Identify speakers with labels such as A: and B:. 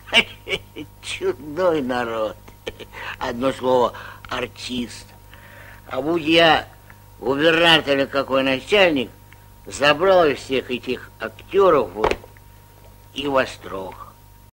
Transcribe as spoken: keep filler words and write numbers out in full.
A: Чудной народ. Одно слово — артист. А будь я губернатор или какой начальник, забрал всех этих актеров вот и в Острог.